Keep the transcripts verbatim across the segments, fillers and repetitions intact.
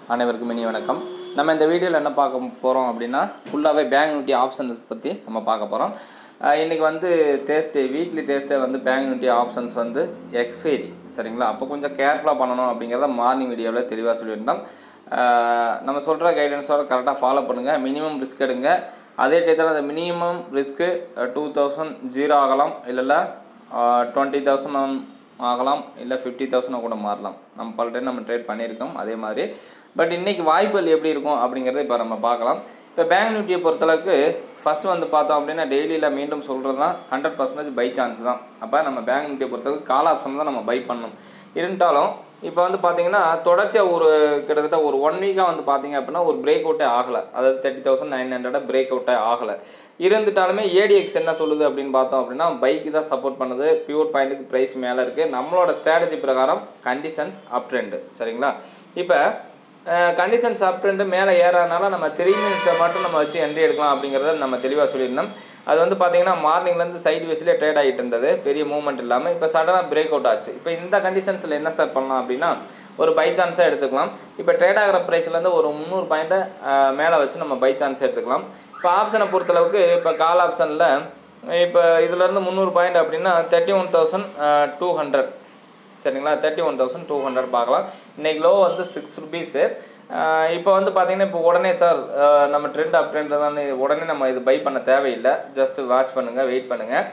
அனைவருக்கும் இனிய வணக்கம். நம்ம இந்த வீடியோவில் என்ன பார்க்க போகிறோம் அப்படின்னா ஃபுல்லாகவே பேங்க் நிஃப்டி ஆப்ஷன்ஸ் பற்றி நம்ம பார்க்க போகிறோம். இன்றைக்கி வந்து தேர்ஸ்டே வீக்லி தேர்ஸ்டே வந்து பேங்க் நிஃப்டி ஆப்ஷன்ஸ் வந்து எக்ஸ்பைரி சரிங்களா. அப்போ கொஞ்சம் கேர்ஃபுல்லாக பண்ணணும் அப்படிங்கிறத மார்னிங் வீடியோவில் தெளிவாக சொல்லியிருந்தோம். நம்ம சொல்கிற கைடன்ஸோட கரெக்டாக ஃபாலோ பண்ணுங்கள். மினிமம் ரிஸ்க் எடுங்க. அதே டயத்தில் அந்த minimum risk two thousand zero ஆகலாம், இல்லைல்ல டுவெண்ட்டி தௌசண்ட் ஆகலாம், இல்லை ஃபிஃப்டி தௌசண்ட் கூட மாறலாம். நம்ம பல டைம் நம்ம ட்ரேட் பண்ணியிருக்கோம் அதே மாதிரி. பட் இன்றைக்கி வாய்ப்புகள் எப்படி இருக்கும் அப்படிங்கிறத இப்போ நம்ம பார்க்கலாம். இப்போ பேங்க் நிஃப்டியை பொறுத்தளவுக்கு ஃபஸ்ட்டு வந்து பார்த்தோம் அப்படின்னா டெய்லியில் மீண்டும் சொல்கிறது தான் ஹண்ட்ரட் பர்சன்டேஜ் பை சான்ஸ் தான். அப்போ நம்ம பேங்க் நிஃப்டியை பொறுத்தளவுக்கு கால் ஆப்ஷன் தான் நம்ம பை பண்ணணும். இருந்தாலும் இப்போ வந்து பார்த்தீங்கன்னா தொடர்ச்சியாக ஒரு கிட்டத்தட்ட ஒரு ஒன் வீக்காக வந்து பார்த்தீங்க அப்படின்னா ஒரு பிரேக் அவுட்டே ஆகலை. அதாவது தேர்ட்டி தௌசண்ட் நைன் ஹண்ட்ரடாக பிரேக் அவுட்டே ஆகலை. இருந்துட்டாலுமே ஏடிஎக்ஸ் என்ன சொல்லுது அப்படின்னு பார்த்தோம் அப்படின்னா பைக்கு தான் சப்போர்ட் பண்ணுது. பியூர் பாயிண்ட்டுக்கு ப்ரைஸ் மேலே இருக்குது. நம்மளோட ஸ்ட்ராட்டஜி பிரகாரம் கண்டிஷன்ஸ் அப் ட்ரெண்டு சரிங்களா. இப்போ கண்டிஷன்ஸ் அப் ட்ரெண்டு மேலே ஏறாதனால நம்ம த்ரீ மினிட்ஸை மட்டும் நம்ம வச்சு என்ட்ரி எடுக்கலாம் அப்படிங்கிறத நம்ம தெளிவாக சொல்லியிருந்தோம். அது வந்து பார்த்திங்கன்னா மார்னிங்லேருந்து சைடு வேஸ்லேயே ட்ரேட் ஆகிட்டு இருந்தது, பெரிய மூவ்மெண்ட் இல்லாமல். இப்போ சடனாக பிரேக் அவுட் ஆச்சு. இப்போ இந்த கண்டிஷன்ஸில் என்ன சார் பண்ணலாம் அப்படின்னா ஒரு பை சான்ஸாக எடுத்துக்கலாம். இப்போ ட்ரேட் ஆகிற ப்ரைஸ்லேருந்து ஒரு முந்நூறு பாயிண்ட்டை மேலே வச்சு நம்ம பை சான்ஸ் எடுத்துக்கலாம். இப்போ ஆப்ஷனை பொறுத்தளவுக்கு இப்போ கால் ஆப்ஷனில் இப்போ இதிலேருந்து முந்நூறு பாயிண்ட் அப்படின்னா thirty one thousand two hundred சரிங்களா. Thirty one thousand two hundred பார்க்கலாம். இன்றைக்கி லோ வந்து சிக்ஸ் ருபீஸு. இப்போ வந்து பார்த்திங்கன்னா இப்போ உடனே சார் நம்ம ட்ரெண்ட் அப் ட்ரெண்ட் தான் உடனே நம்ம இது பை பண்ண தேவையில்லை. ஜஸ்ட்டு வாட்ச் பண்ணுங்கள், வெயிட் பண்ணுங்கள்.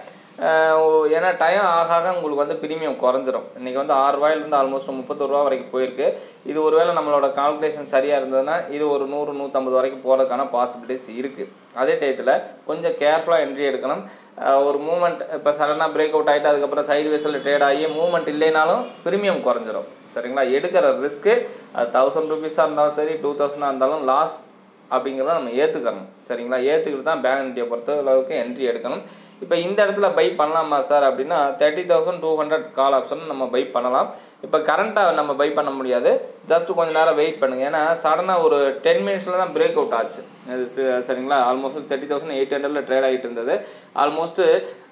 ஏன்னா டைம் ஆக ஆக உங்களுக்கு வந்து ப்ரீமியம் குறைஞ்சிரும். இன்றைக்கி வந்து ஆறு ரூபாயிலேருந்து ஆல்மோஸ்ட் முப்பத்தொரு ரூபா வரைக்கும் போயிருக்கு. இது ஒரு வேளை நம்மளோட கால்குலேஷன் சரியாக இருந்ததுன்னா இது ஒரு நூறு நூற்றம்பது வரைக்கும் போகிறதுக்கான பாசிபிலிட்டிஸ் இருக்குது. அதே டயத்தில் கொஞ்சம் கேர்ஃபுல்லாக என்ட்ரி எடுக்கணும். ஒரு மூமெண்ட் இப்போ சடனாக பிரேக் அவுட் ஆகிட்டு அதுக்கப்புறம் சைடு வேஸில் ட்ரேட் ஆகி மூமெண்ட் இல்லைனாலும் ப்ரீமியம் குறைஞ்சிரும் சரிங்களா. எடுக்கிற ரிஸ்க்கு அது தௌசண்ட் ருபீஸாக இருந்தாலும் சரி, டூ தௌசண்டாக இருந்தாலும் லாஸ் அப்படிங்கிறத நம்ம ஏற்றுக்கணும் சரிங்களா. ஏற்றுக்கிட்டு தான் பேங்க் நிஃப்டியை பொறுத்த அளவுக்கு என்ட்ரி எடுக்கணும். இப்போ இந்த இடத்துல பை பண்ணலாமா சார் அப்படின்னா thirty thousand two hundred call option நம்ம பை பண்ணலாம். இப்போ கரண்ட்டாக நம்ம பை பண்ண முடியாது. ஜஸ்ட்டு கொஞ்சம் நேரம் வெயிட் பண்ணுங்கள். ஏன்னா சடனாக ஒரு டென் மினிட்ஸில் தான் பிரேக் அவுட் ஆச்சு அது சரிங்களா. ஆல்மோஸ்ட் தேர்ட்டி தௌசண்ட் எயிட் ஹண்ட்ரடில் ட்ரேட் ஆகிட்டு இருந்தது. ஆல்மோஸ்ட்டு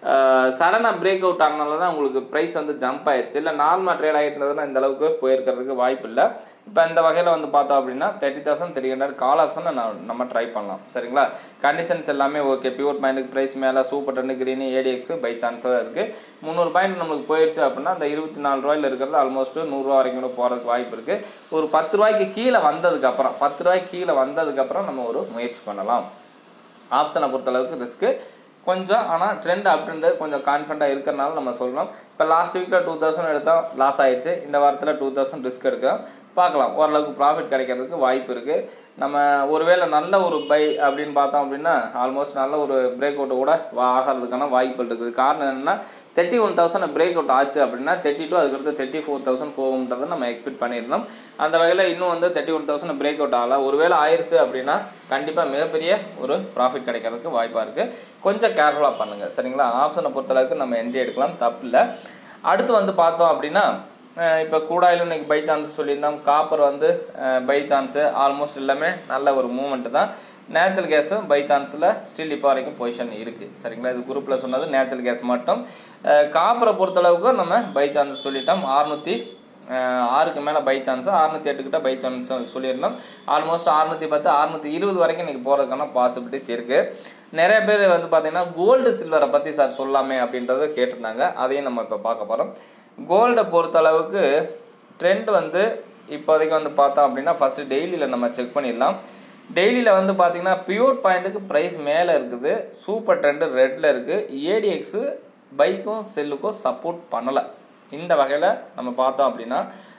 சடனாக பிரேக் அவுட் ஆனனால தான் உங்களுக்கு ப்ரைஸ் வந்து ஜம்ப் ஆயிடுச்சு. இல்லை நார்மலாக ட்ரேட் ஆகிட்டு இருந்ததுன்னா இந்த அளவுக்கு போயிருக்கிறதுக்கு வாய்ப்பு இல்லை. இப்போ இந்த வகையில் வந்து பார்த்தோம் அப்படின்னா thirty thousand three hundred call ஆப்ஷனை நான் நம்ம ட்ரை பண்ணலாம் சரிங்களா. கண்டிஷன்ஸ் எல்லாமே ஓகே. பியூர் பாயிண்ட்டுக்கு ப்ரைஸ் மேலே super ten green ADX buy சான்ஸாக இருக்குது. முந்நூறு பாயிண்ட் நம்மளுக்கு போயிடுச்சு அப்படின்னா அந்த இருபத்தி நாலு ரூபாயில் இருக்கிறது ஆல்மோஸ்ட்டு நூறுரூவா வரைக்கும் கூட போகிறதுக்கு வாய்ப்பு இருக்குது. ஒரு பத்து ரூபாய்க்கு கீழே வந்ததுக்கப்புறம் பத்து ரூபாய்க்கு கீழே வந்ததுக்கப்புறம் நம்ம ஒரு முயற்சி பண்ணலாம். ஆப்ஷனை பொறுத்தளவுக்கு ரிஸ்க்கு கொஞ்சம், ஆனால் ட்ரெண்ட் அப்படின்றது கொஞ்சம் கான்ஃபிடண்ட்டாக இருக்கிறனால நம்ம சொல்லலாம். இப்போ லாஸ்ட் வீக்கில் டூ தௌசண்ட் எடுத்தால் லாஸ் ஆகிடுச்சு. இந்த வாரத்தில் டூ தௌசண்ட் ரிஸ்க் எடுக்கலாம். பார்க்கலாம், ஓரளவுக்கு ப்ராஃபிட் கிடைக்கிறதுக்கு வாய்ப்பு இருக்குது. நம்ம ஒருவேளை நல்ல ஒரு பை அப்படின்னு பார்த்தோம் அப்படின்னா ஆல்மோஸ்ட் நல்ல ஒரு பிரேக் அவுட்டை கூட ஆகிறதுக்கான வாய்ப்புகள் இருக்குது. காரணம் என்னென்னா thirty one thousand break out ஆச்சு அப்படின்னா தேர்ட்டி டூ அதுக்கடுத்து தேர்ட்டி ஃபோர் தௌசண்ட் போகும்ன்றதை நம்ம எக்ஸ்பெக்ட் பண்ணியிருந்தோம். அந்த வகையில் இன்னும் வந்து thirty one thousand break out ஆகலாம். ஒருவேளை ஆயிடுச்சு அப்படின்னா கண்டிப்பாக மிகப்பெரிய ஒரு ப்ராஃபிட் கிடைக்கிறதுக்கு வாய்ப்பாக இருக்குது. கொஞ்சம் கேர்ஃபுல்லாக பண்ணுங்கள் சரிங்களா. ஆப்ஷனை பொறுத்தளவுக்கு நம்ம என்ட்ரி எடுக்கலாம், தப்பு இல்லை. அடுத்து வந்து பார்த்தோம் அப்படின்னா இப்போ கூடாயிலும் இன்றைக்கி பை சான்ஸ் சொல்லியிருந்தோம். காப்பர் வந்து பை சான்ஸு ஆல்மோஸ்ட் எல்லாமே நல்ல ஒரு மூமெண்ட்டு தான். நேச்சுரல் கேஸும் பை சான்ஸில் ஸ்டில் இப்போ வரைக்கும் பொசிஷன் இருக்குது சரிங்களா. இது குரூப்பில் சொன்னது நேச்சுரல் கேஸ் மட்டும். காப்பரை பொறுத்தளவுக்கு நம்ம பை சான்ஸ் சொல்லிட்டோம். அறுநூற்றி ஆறுக்கு மேலே பை சான்ஸு, அறுநூற்றி எட்டுக்கிட்ட பை சான்ஸ் சொல்லியிருந்தோம். ஆல்மோஸ்ட் அறுநூற்றி பத்து அறுநூற்றி இருபது வரைக்கும் இன்றைக்கி போகிறதுக்கான பாசிபிலிட்டிஸ் இருக்குது. நிறைய பேர் வந்து பார்த்திங்கன்னா கோல்டு சில்வரை பற்றி சார் சொல்லாமே அப்படின்றத கேட்டிருந்தாங்க. அதையும் நம்ம இப்போ பார்க்க போகிறோம். கோல்டை பொறுத்தளவுக்கு ட்ரெண்ட் வந்து இப்போதைக்கு வந்து பார்த்தோம் அப்படின்னா ஃபஸ்ட்டு டெய்லியில் நம்ம செக் பண்ணிடலாம். டெய்லியில் வந்து பார்த்திங்கன்னா பியூர் பாயிண்ட்டுக்கு ப்ரைஸ் மேலே இருக்குது. சூப்பர் ட்ரெண்டு ரெட்டில் இருக்குது. ஏடிஎக்ஸு பைக்கும் செல்லுக்கும் சப்போர்ட் பண்ணலை. இந்த வகையில் நம்ம பார்த்தோம் அப்படின்னா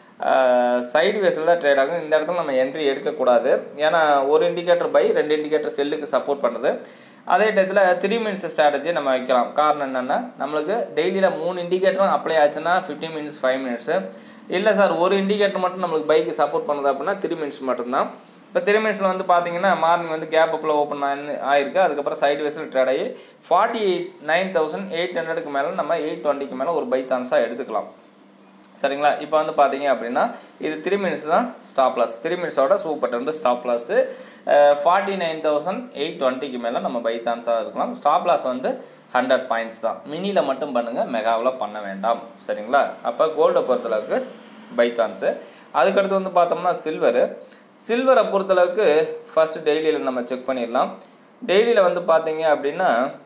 சைடு வேஸில் தான் ட்ரேட் ஆகும். இந்த இடத்துல நம்ம என்ட்ரி எடுக்கக்கூடாது. ஏன்னா ஒரு இண்டிகேட்டர் பை, ரெண்டு இண்டிகேட்டர் செல்லுக்கு சப்போர்ட் பண்ணுது. அதே டயத்தில் த்ரீ மினிட்ஸ் ஸ்ட்ராட்டஜி நம்ம வைக்கலாம். காரணம் என்னென்னா நம்மளுக்கு டெய்லியில் மூணு இண்டிகேட்டரும் அப்ளை ஆச்சுன்னா ஃபிஃப்டீன் மினிட்ஸ் ஃபைவ் மினிட்ஸு இல்லை சார் ஒரு இண்டிகேட்டர் மட்டும் நம்மளுக்கு பைக்கு சப்போர்ட் பண்ணுது அப்படின்னா த்ரீ மினிட்ஸ் மட்டும்தான். இப்போ த்ரீ மினிட்ஸில் வந்து பார்த்தீங்கன்னா மார்னிங் வந்து கேப் அப்பில் ஓப்பன் ஆயிருக்கு. அதுக்கப்புறம் சைடு வேஸில் ட்ரேட் ஆகி forty eight nine thousand eight ஹண்ட்ரடுக்கு மேலே நம்ம எயிட் டுவெண்ட்டிக்கு மேலே ஒரு பை சான்ஸாக எடுத்துக்கலாம் சரிங்களா. இப்போ வந்து பார்த்தீங்க அப்படின்னா இது த்ரீ மினிட்ஸ் தான் ஸ்டாப் லாஸ். த்ரீ மினிட்ஸோட சூப்பர் வந்து stop loss forty nine thousand eight டுவெண்ட்டிக்கு மேலே நம்ம பை சான்ஸாக இருக்கலாம். ஸ்டாப் லாஸ் வந்து ஹண்ட்ரட் பாயிண்ட்ஸ் தான். மினியில் மட்டும் பண்ணுங்கள், மெகாவில் பண்ண வேண்டாம் சரிங்களா. அப்போ கோல்டை பொறுத்தளவுக்கு பை சான்ஸு. அதுக்கடுத்து வந்து பார்த்தோம்னா சில்வரு சில்வரை பொறுத்தளவுக்கு ஃபஸ்ட்டு டெய்லியில் நம்ம செக் பண்ணிடலாம். டெய்லியில் வந்து பார்த்தீங்க அப்படின்னா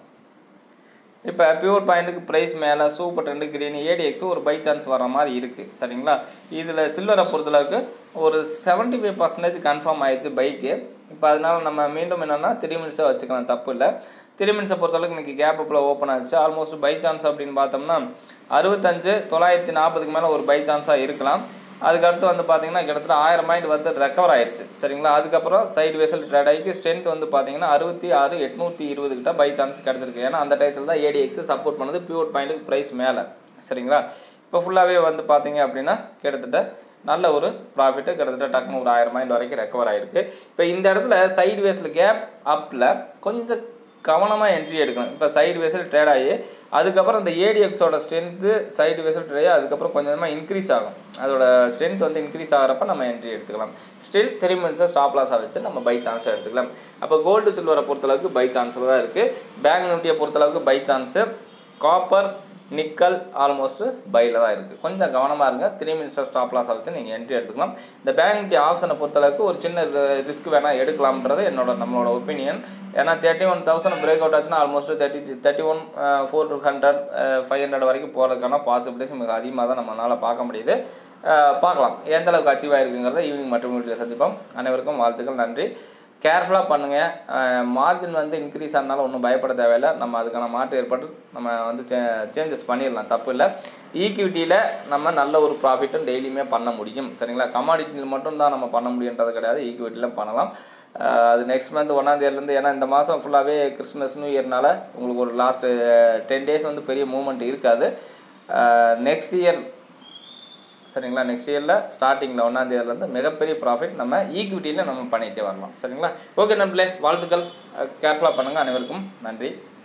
இப்போ பியூர் பாயிண்ட்டுக்கு ப்ரைஸ் மேலே சூப்பர் ரெண்டு கிரீன் ஏடிஎக்ஸ் ஒரு பை சான்ஸ் வர மாதிரி இருக்குது. சரிங்களா? இதில் சில்வரை பொறுத்தளவுக்கு ஒரு செவன்ட்டி ஃபைவ் பர்சன்டேஜ் கன்ஃபார்ம் ஆயிடுச்சு பைக்கு. இப்போ அதனால் நம்ம மீண்டும் என்னென்னா த்ரீ மினிட்ஸாக வச்சுக்கலாம், தப்பு இல்லை. த்ரீ மினிட்ஸை பொறுத்தளவுக்கு இன்றைக்கி கேப் அப்பில் ஓப்பன் ஆச்சு. ஆல்மோஸ்ட் பை சான்ஸ் அப்படின்னு பார்த்தோம்னா அறுபத்தஞ்சு தொள்ளாயிரத்தி நாற்பதுக்கு மேலே ஒரு பை சான்ஸாக இருக்கலாம். அதுக்கடுத்து வந்து பார்த்தீங்கன்னா கிட்டத்தட்ட ஆயிரம் பாயிண்ட் வந்து ரெக்கவர் ஆயிடுச்சு. சரிங்களா? அதுக்கப்புறம் சைடு வேஸில் ட்ரேட் ஆகி ஸ்ட்ரென்த் வந்து பார்த்தீங்கன்னா அறுபத்தி ஆறு எட்நூற்றி இருபது கிட்ட பை சான்ஸ் கிடச்சிருக்கு. ஏன்னா அந்த டயத்தில் தான் ஏடிஎக்ஸ் சப்போர்ட் பண்ணுது பியூர் பாயிண்ட்டுக்கு ப்ரைஸ் மேலே. சரிங்களா? இப்போ ஃபுல்லாகவே வந்து பார்த்தீங்க அப்படின்னா கிட்டத்தட்ட நல்ல ஒரு ப்ராஃபிட்டு கிட்டத்தட்ட டக்குன்னு ஒரு ஆயிரம் பாயிண்ட் வரைக்கும் ரெக்கவர் ஆகிருக்கு. இப்போ இந்த இடத்துல சைடு வேஸில் கேப் அப்பில் கொஞ்சம் கவனமாக என்ட்ரி எடுக்கணும். இப்போ சைடு வேஸில் ட்ரேட் ஆகி அதுக்கப்புறம் இந்த ஏடிஎக்ஸோட ஸ்ட்ரென்த்து சைடு வேஸில் ட்ரேட் ஆகி அதுக்கப்புறம் கொஞ்சம் கொஞ்சமாக இன்க்ரீஸ் ஆகும். அதோட ஸ்ட்ரென்த் வந்து இன்க்ரீஸ் ஆகிறப்ப நம்ம என்ட்ரி எடுத்துக்கலாம். ஸ்டில் த்ரீ மினிட்ஸை ஸ்டாப் லாஸாக வச்சு நம்ம பை சான்ஸை எடுத்துக்கலாம். அப்போ கோல்டு சில்வரை பொறுத்தளவுக்கு பை சான்ஸில் தான் இருக்குது. பேங்க் நிஃப்டியை பொறுத்தளவுக்கு buy chance. Copper nickel almost பையில் தான் இருக்குது. கொஞ்சம் கவனமாக இருங்க. த்ரீ மினிட்ஸை ஸ்டாப் லாஸாக வச்சு நீங்கள் என்ட்ரி எடுத்துக்கலாம். இந்த பேங்க் நிஃப்டி ஆப்ஷனை பொறுத்தளவுக்கு ஒரு சின்ன ரிஸ்க் வேணால் எடுக்கலாம்ன்றது என்னோட நம்மளோட ஒப்பீனியன். ஏன்னா thirty one thousand break out ஆச்சுன்னா almost thirty thirty one four hundred five hundred வரைக்கும் போகிறதுக்கான பாசிபிலிட்டிஸ் மிக அதிகமாக தான் நம்மளால் பார்க்க முடியுது. பார்க்கலாம் எந்த அளவுக்கு அச்சீவ் ஆகிருக்குங்கிறத ஈவினிங் மற்றும் வீட்டில் சந்திப்போம். அனைவருக்கும் வாழ்த்துக்கள், நன்றி. கேர்ஃபுல்லாக பண்ணுங்கள். மார்ஜின் வந்து இன்க்ரீஸ் ஆனாலும் ஒன்றும் பயப்பட தேவையில்லை. நம்ம அதுக்கான மாற்று ஏற்பட்டு நம்ம வந்து சே சேஞ்சஸ் பண்ணிடலாம், தப்பு இல்லை. ஈக்விட்டியில் நம்ம நல்ல ஒரு ப்ராஃபிட்டும் டெய்லியுமே பண்ண முடியும். சரிங்களா? கமாடிட்டியில் மட்டும்தான் நம்ம பண்ண முடியுன்றது கிடையாது, ஈக்விட்டியிலும் பண்ணலாம். அது நெக்ஸ்ட் மந்த் ஒன்றாந்தேதியிலேருந்து, ஏன்னா இந்த மாதம் ஃபுல்லாகவே கிறிஸ்மஸ் நியூ இயர்னால உங்களுக்கு ஒரு லாஸ்ட்டு டென் டேஸ் வந்து பெரிய மூவ்மெண்ட் இருக்காது. நெக்ஸ்ட் இயர் சரிங்களா, நெக்ஸ்ட் இயரில் ஸ்டார்டிங்கில் ஒன்றாந்தேதியிலேருந்து மிகப்பெரிய ப்ராஃபிட் நம்ம ஈக்விட்டியில் நம்ம பண்ணிகிட்டே வரலாம். சரிங்களா? ஓகே நண்பர்களே, வாழ்த்துக்கள். கேர்ஃபுல்லாக பண்ணுங்கள். அனைவருக்கும் நன்றி.